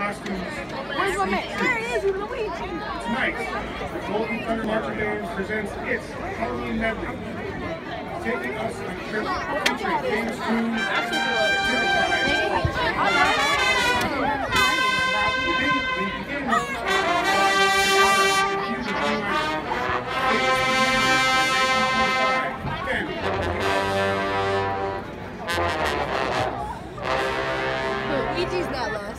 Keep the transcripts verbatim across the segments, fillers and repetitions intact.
costumes. Where's my man? There he is, Luigi. Tonight, the Golden Thunder Marching Band presents its Halloween medley, taking us on a trip featuring famous tunes that typify. We begin, we begin with the Luigi's not lost.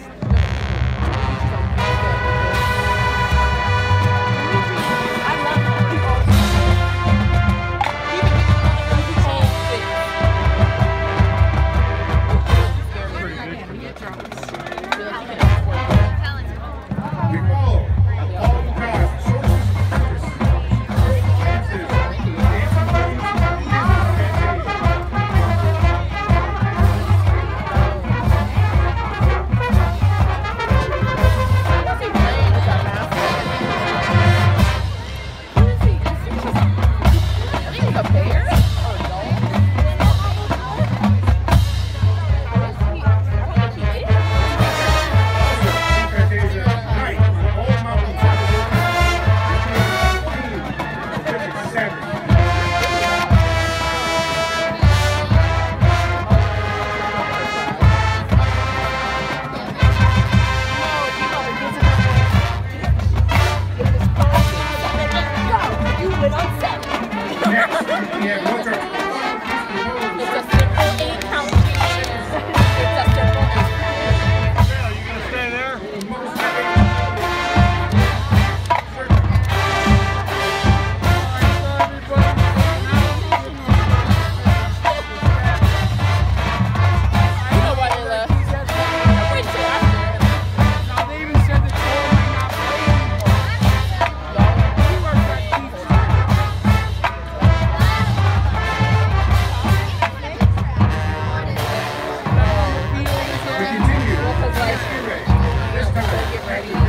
We continue. This time,